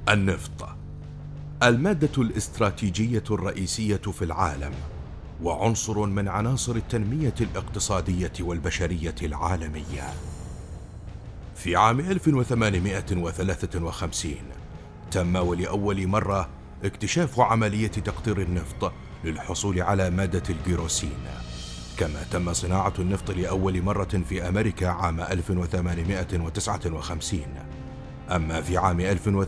النفط المادة الاستراتيجية الرئيسية في العالم، وعنصر من عناصر التنمية الاقتصادية والبشرية العالمية. في عام 1853 تم ولأول مرة اكتشاف عملية تقطير النفط للحصول على مادة الكيروسين، كما تم صناعة النفط لأول مرة في أمريكا عام 1859. أما في عام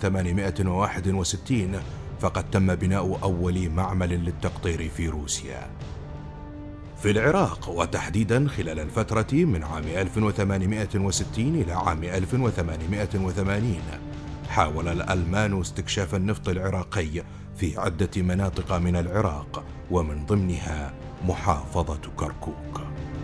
1861 فقد تم بناء أول معمل للتقطير في روسيا. في العراق، وتحديدا خلال الفترة من عام 1860 إلى عام 1880، حاول الألمان استكشاف النفط العراقي في عدة مناطق من العراق، ومن ضمنها محافظة كركوك.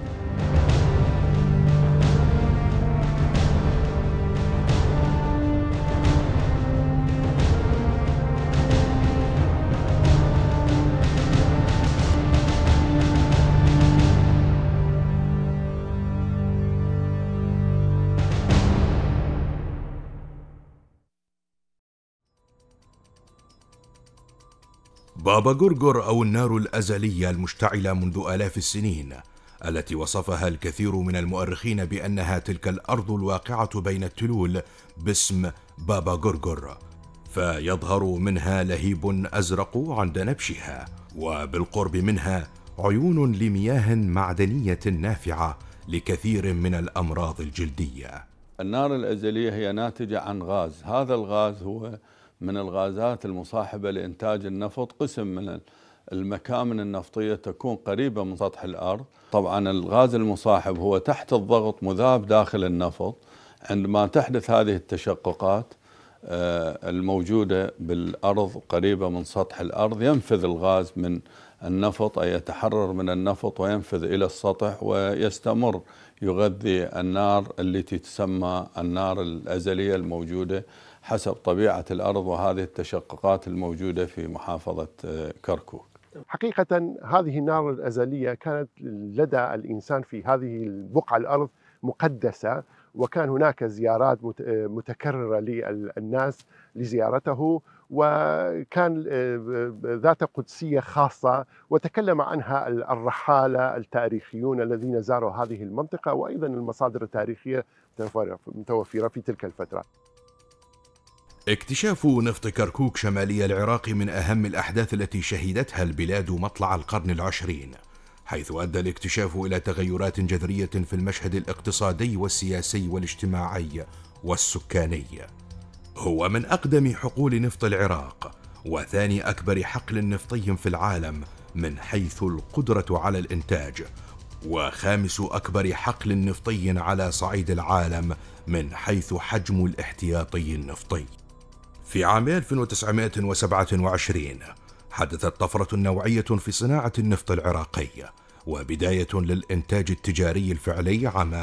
بابا غرغر أو النار الأزلية المشتعلة منذ آلاف السنين، التي وصفها الكثير من المؤرخين بأنها تلك الأرض الواقعة بين التلول باسم بابا غرغر، فيظهر منها لهيب أزرق عند نبشها، وبالقرب منها عيون لمياه معدنية نافعة لكثير من الأمراض الجلدية. النار الأزلية هي ناتجة عن غاز، هذا الغاز هو من الغازات المصاحبة لإنتاج النفط. قسم من المكامن النفطية تكون قريبة من سطح الأرض. طبعا الغاز المصاحب هو تحت الضغط مذاب داخل النفط. عندما تحدث هذه التشققات الموجودة بالأرض قريبة من سطح الأرض، ينفذ الغاز من النفط، أي يتحرر من النفط وينفذ إلى السطح ويستمر يغذي النار التي تسمى النار الأزلية الموجودة حسب طبيعة الأرض وهذه التشققات الموجودة في محافظة كركوك. حقيقة هذه النار الأزلية كانت لدى الإنسان في هذه البقعة الأرض مقدسة، وكان هناك زيارات متكررة للناس لزيارته، وكان ذات قدسية خاصة وتكلم عنها الرحالة التاريخيون الذين زاروا هذه المنطقة، وأيضا المصادر التاريخية متوفرة في تلك الفترة. اكتشاف نفط كركوك شمالي العراق من أهم الأحداث التي شهدتها البلاد مطلع القرن العشرين، حيث أدى الاكتشاف إلى تغيرات جذرية في المشهد الاقتصادي والسياسي والاجتماعي والسكاني. هو من أقدم حقول نفط العراق، وثاني أكبر حقل نفطي في العالم من حيث القدرة على الإنتاج، وخامس أكبر حقل نفطي على صعيد العالم من حيث حجم الاحتياطي النفطي. في عام 1927 حدثت طفرة نوعية في صناعة النفط العراقي، وبداية للإنتاج التجاري الفعلي عام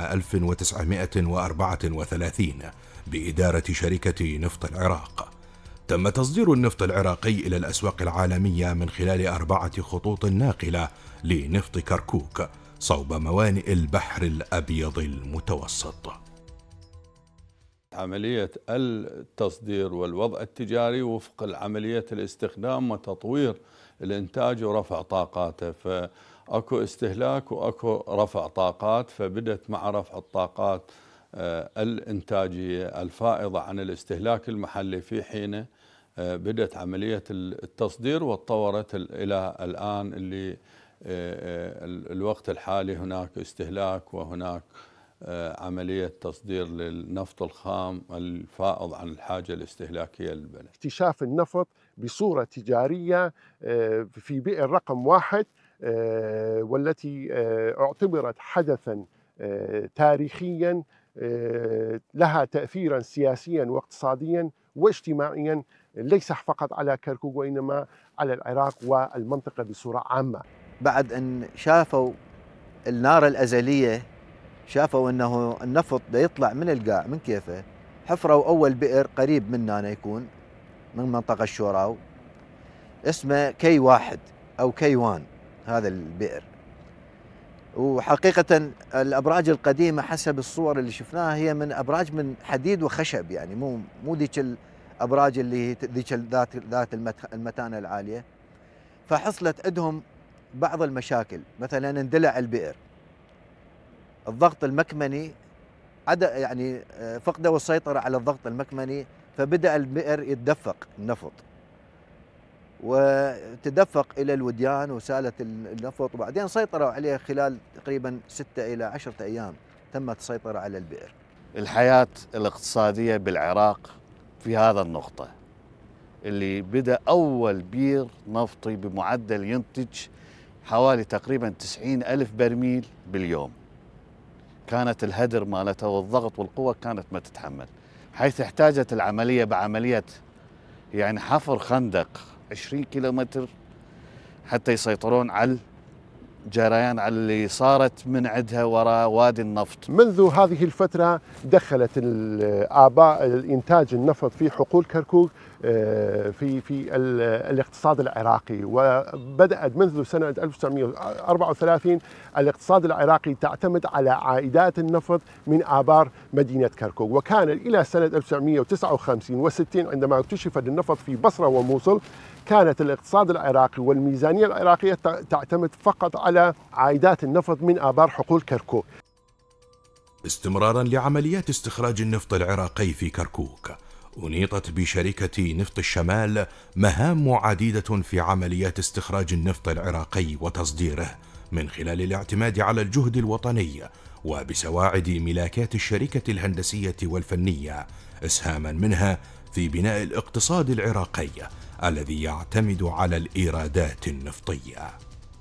1934 بإدارة شركة نفط العراق. تم تصدير النفط العراقي إلى الأسواق العالمية من خلال 4 خطوط ناقلة لنفط كركوك صوب موانئ البحر الأبيض المتوسط. عملية التصدير والوضع التجاري وفق عملية الاستخدام وتطوير الإنتاج ورفع طاقاته، فأكو استهلاك وأكو رفع طاقات، فبدت مع رفع الطاقات الإنتاجية الفائضة عن الاستهلاك المحلي في حينه بدت عملية التصدير وتطورت إلى الآن اللي الوقت الحالي هناك استهلاك وهناك عملية تصدير للنفط الخام الفائض عن الحاجة الاستهلاكية للبلد. اكتشاف النفط بصورة تجارية في بئر رقم 1 والتي اعتبرت حدثا تاريخيا لها تأثيرا سياسيا واقتصاديا واجتماعيا، ليس فقط على كركوك وإنما على العراق والمنطقة بصورة عامة. بعد أن شافوا النار الأزلية، شافوا أنه النفط دا يطلع من القاع من كيفه، حفروا أول بئر قريب مننا يكون من منطقة الشوراو اسمه كي 1 أو كي 1. هذا البئر، وحقيقة الأبراج القديمة حسب الصور اللي شفناها هي من أبراج من حديد وخشب، يعني مو ذيك أبراج اللي ذيك ذات المتانة العالية. فحصلت عندهم بعض المشاكل، مثلا اندلع البئر، الضغط المكمني يعني فقدوا السيطرة على الضغط المكمني، فبدأ البئر يتدفق النفط، وتدفق إلى الوديان وسالت النفط، وبعدين سيطروا عليه خلال تقريبا 6 إلى 10 أيام تمت السيطرة على البئر. الحياة الاقتصادية بالعراق في هذا النقطة، اللي بدأ أول بير نفطي بمعدل ينتج حوالي تقريبا 90,000 برميل باليوم. كانت الهدر مالته والضغط والقوة كانت ما تتحمل، حيث احتاجت العملية بعملية يعني حفر خندق 20 كيلومتر حتى يسيطرون على جريان على اللي صارت من عندها وراء وادي النفط. منذ هذه الفترة دخلت الآباء الإنتاج النفط في حقول كركوك في الاقتصاد العراقي، وبدأت منذ سنة 1934 الاقتصاد العراقي تعتمد على عائدات النفط من آبار مدينة كركوك. وكان إلى سنة 1959 و60 عندما اكتشف النفط في بصرة وموصل، كانت الاقتصاد العراقي والميزانية العراقية تعتمد فقط على عائدات النفط من آبار حقول كركوك. استمرارا لعمليات استخراج النفط العراقي في كركوك، أنيطت بشركة نفط الشمال مهام عديدة في عمليات استخراج النفط العراقي وتصديره من خلال الاعتماد على الجهد الوطني وبسواعد ملاكات الشركة الهندسية والفنية، إسهاما منها في بناء الاقتصاد العراقي الذي يعتمد على الإيرادات النفطية.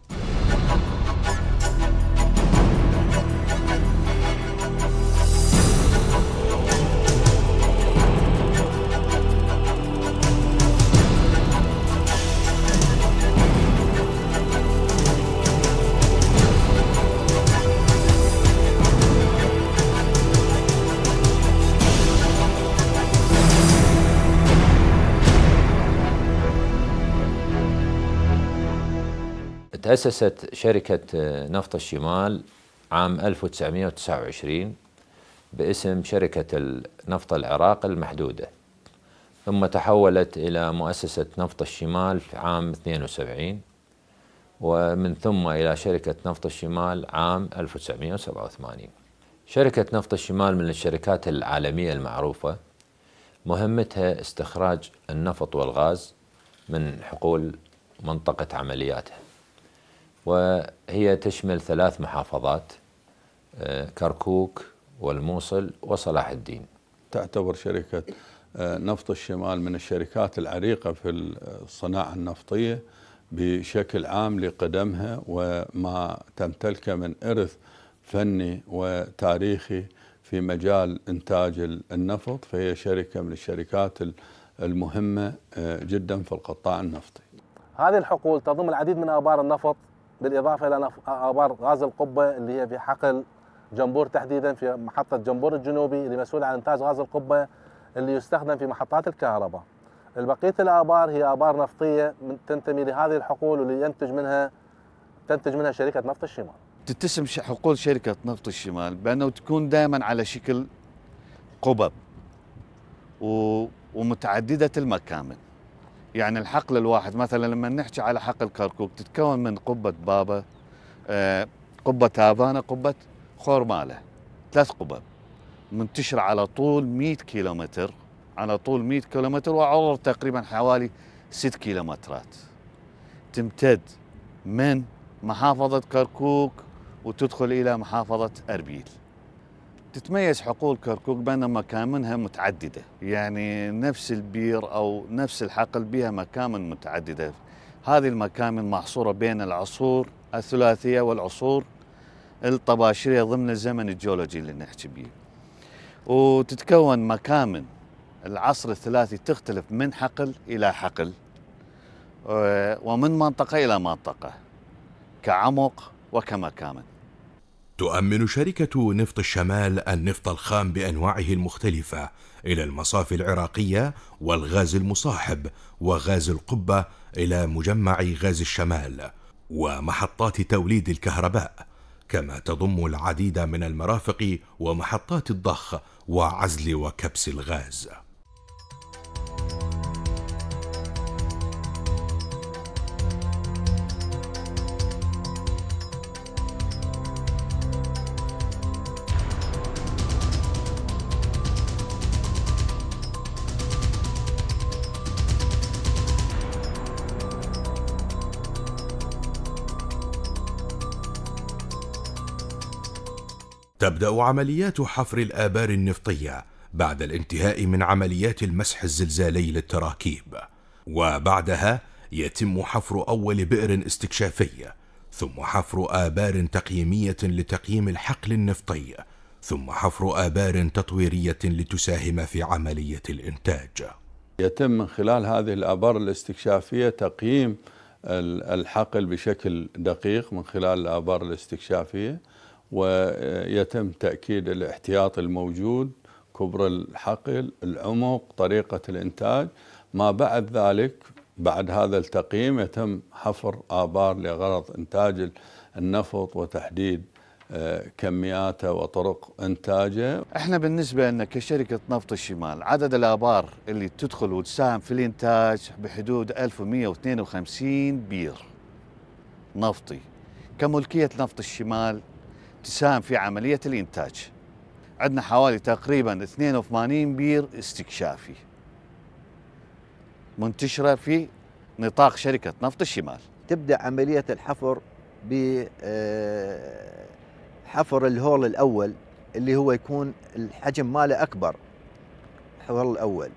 تأسست شركة نفط الشمال عام 1929 باسم شركة النفط العراق المحدودة، ثم تحولت إلى مؤسسة نفط الشمال في عام 72، ومن ثم إلى شركة نفط الشمال عام 1987. شركة نفط الشمال من الشركات العالمية المعروفة، مهمتها استخراج النفط والغاز من حقول منطقة عملياتها، وهي تشمل 3 محافظات: كركوك والموصل وصلاح الدين. تعتبر شركة نفط الشمال من الشركات العريقة في الصناعة النفطية بشكل عام لقدمها وما تمتلكه من إرث فني وتاريخي في مجال إنتاج النفط، فهي شركة من الشركات المهمة جدا في القطاع النفطي. هذه الحقول تضم العديد من آبار النفط، بالإضافة إلى آبار غاز القبة اللي هي في حقل جنبور، تحديدا في محطة جنبور الجنوبي اللي مسؤول عن إنتاج غاز القبة اللي يستخدم في محطات الكهرباء. البقية الآبار هي آبار نفطية تنتمي لهذه الحقول واللي تنتج منها شركة نفط الشمال. تتسم حقول شركة نفط الشمال بأنه تكون دائما على شكل قبب ومتعددة المكامن. يعني الحقل الواحد مثلا لما نحكي على حقل كركوك تتكون من قبة بابا، قبة هافانا، قبة خورمالة، 3 قبب منتشرة على طول 100 كيلومتر، على طول 100 كيلومتر وعرض تقريبا حوالي 6 كيلومترات، تمتد من محافظة كركوك وتدخل إلى محافظة أربيل. تتميز حقول كركوك بأن مكامنها متعددة، يعني نفس البير أو نفس الحقل بها مكامن متعددة. هذه المكامن محصورة بين العصور الثلاثية والعصور الطباشيرية ضمن الزمن الجيولوجي اللي نحكي به. وتتكون مكامن العصر الثلاثي تختلف من حقل إلى حقل ومن منطقة إلى منطقة كعمق وكمكامن. تؤمن شركة نفط الشمال النفط الخام بأنواعه المختلفة إلى المصافي العراقية والغاز المصاحب وغاز القبة إلى مجمع غاز الشمال ومحطات توليد الكهرباء، كما تضم العديد من المرافق ومحطات الضخ وعزل وكبس الغاز. تبدأ عمليات حفر الآبار النفطية بعد الانتهاء من عمليات المسح الزلزالي للتراكيب، وبعدها يتم حفر أول بئر استكشافي، ثم حفر آبار تقييمية لتقييم الحقل النفطي، ثم حفر آبار تطويرية لتساهم في عملية الإنتاج. يتم من خلال هذه الآبار الاستكشافية تقييم الحقل بشكل دقيق من خلال الآبار الاستكشافية، ويتم تأكيد الاحتياط الموجود، كبر الحقل، العمق، طريقة الإنتاج. ما بعد ذلك بعد هذا التقييم يتم حفر آبار لغرض إنتاج النفط وتحديد كمياته وطرق إنتاجه. احنا بالنسبة لنا كشركة نفط الشمال عدد الآبار اللي تدخل وتساهم في الإنتاج بحدود 1152 بير نفطي. كملكية نفط الشمال تساهم في عملية الإنتاج. عندنا حوالي تقريبا 82 بير استكشافي منتشرة في نطاق شركة نفط الشمال. تبدأ عملية الحفر بحفر الهول الأول اللي هو يكون الحجم ماله أكبر، الهول الأول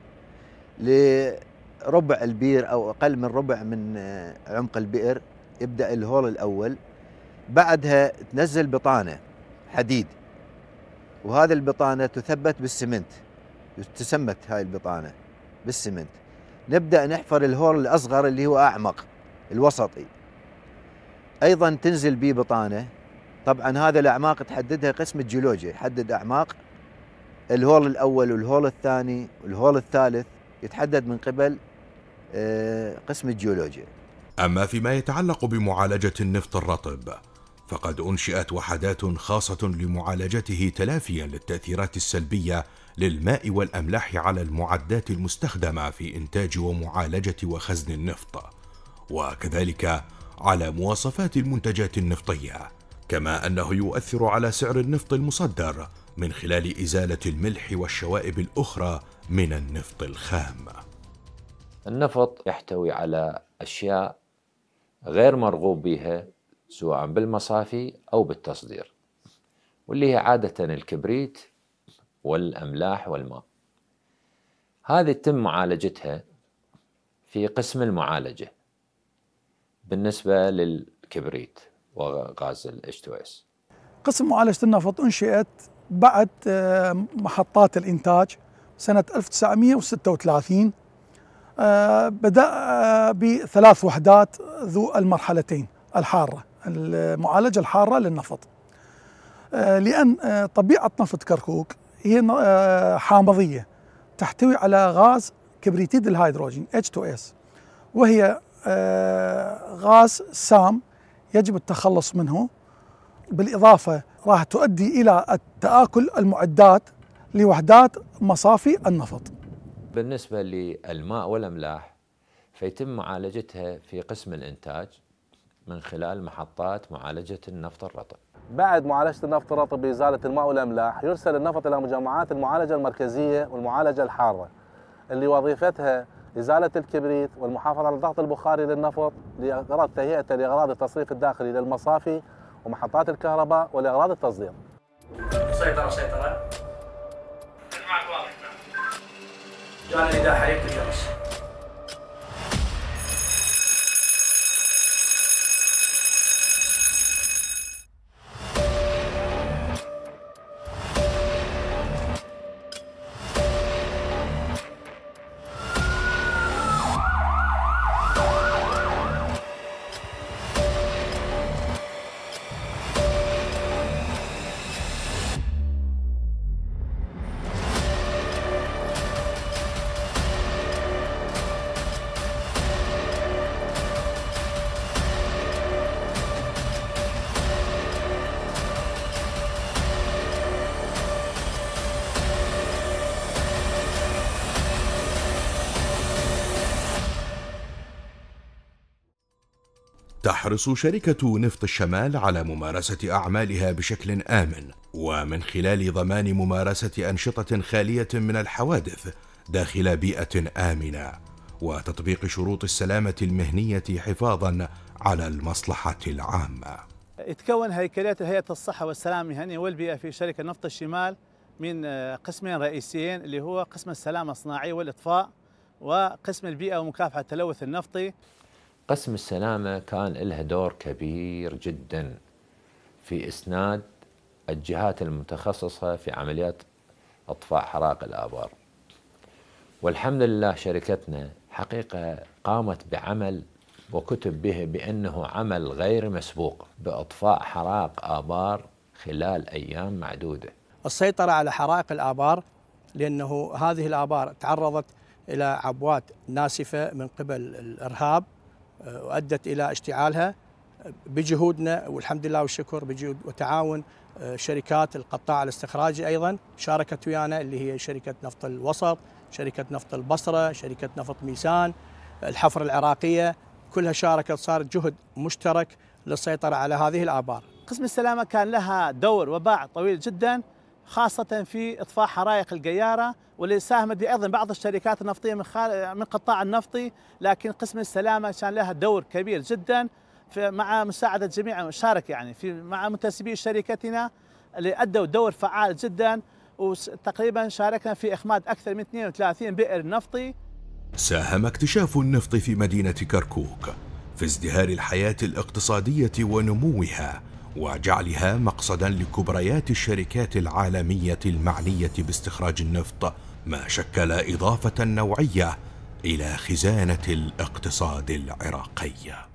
لربع البير أو أقل من ربع من عمق البئر. يبدأ الهول الأول، بعدها تنزل بطانة حديد، وهذه البطانة تثبت بالسمنت، تسمت هاي البطانة بالسمنت. نبدأ نحفر الهول الأصغر اللي هو أعمق الوسطي، أيضا تنزل به بطانة. طبعا هذا الأعماق تحددها قسم الجيولوجيا، يحدد أعماق الهول الأول والهول الثاني والهول الثالث، يتحدد من قبل قسم الجيولوجيا. أما فيما يتعلق بمعالجة النفط الرطب فقد أنشئت وحدات خاصة لمعالجته تلافيا للتأثيرات السلبية للماء والأملاح على المعدات المستخدمة في إنتاج ومعالجة وخزن النفط، وكذلك على مواصفات المنتجات النفطية، كما أنه يؤثر على سعر النفط المصدر من خلال إزالة الملح والشوائب الأخرى من النفط الخام. النفط يحتوي على أشياء غير مرغوب بها سواء بالمصافي أو بالتصدير، واللي هي عادة الكبريت والأملاح والماء. هذه يتم معالجتها في قسم المعالجة بالنسبة للكبريت وغاز H2S. قسم معالجة النفط أنشئت بعد محطات الإنتاج سنة 1936. بدأ بثلاث وحدات ذو المرحلتين الحارة، المعالجة الحارة للنفط، لأن طبيعة نفط كركوك هي حامضية تحتوي على غاز كبريتيد الهيدروجين H2S، وهي غاز سام يجب التخلص منه. بالإضافة راح تؤدي إلى تآكل المعدات لوحدات مصافي النفط. بالنسبة للماء والأملاح فيتم معالجتها في قسم الإنتاج من خلال محطات معالجة النفط الرطب. بعد معالجة النفط الرطب بإزالة الماء والأملاح يرسل النفط إلى مجمعات المعالجة المركزية والمعالجة الحارة، اللي وظيفتها إزالة الكبريت والمحافظة على الضغط البخاري للنفط لغرض تهيئته لأغراض التصريف الداخلي للمصافي ومحطات الكهرباء ولأغراض التصدير. سيطرة المعك واضح. جانا إذا حريقة الجرس. تحرص شركة نفط الشمال على ممارسة أعمالها بشكل آمن، ومن خلال ضمان ممارسة أنشطة خالية من الحوادث داخل بيئة آمنة، وتطبيق شروط السلامة المهنية حفاظا على المصلحة العامة. يتكون هيكلية هيئة الصحة والسلامة المهنية والبيئة في شركة نفط الشمال من قسمين رئيسيين، اللي هو قسم السلامة الصناعية والإطفاء وقسم البيئة ومكافحة التلوث النفطي. قسم السلامة كان له دور كبير جدا في إسناد الجهات المتخصصة في عمليات إطفاء حرائق الآبار، والحمد لله شركتنا حقيقة قامت بعمل وكتب به بأنه عمل غير مسبوق بإطفاء حرائق آبار خلال أيام معدودة. السيطرة على حرائق الآبار، لأنه هذه الآبار تعرضت إلى عبوات ناسفة من قبل الإرهاب وأدت إلى اشتعالها. بجهودنا والحمد لله والشكر، بجهود وتعاون شركات القطاع الاستخراجي أيضا شاركت ويانا، اللي هي شركة نفط الوسط، شركة نفط البصرة، شركة نفط ميسان، الحفر العراقية، كلها شاركت، صار جهد مشترك للسيطرة على هذه الآبار. قسم السلامة كان لها دور وباع طويل جدا، خاصة في إطفاء حرائق القيارة، واللي ساهمت به أيضا بعض الشركات النفطية من قطاع النفطي، لكن قسم السلامة كان لها دور كبير جدا مع مساعدة جميع شارك يعني مع منتسبي شركتنا اللي أدوا دور فعال جدا، وتقريبا شاركنا في إخماد أكثر من 32 بئر نفطي. ساهم اكتشاف النفط في مدينة كركوك في ازدهار الحياة الاقتصادية ونموها، وجعلها مقصدا لكبريات الشركات العالمية المعنية باستخراج النفط، ما شكل إضافة نوعية إلى خزانة الاقتصاد العراقي.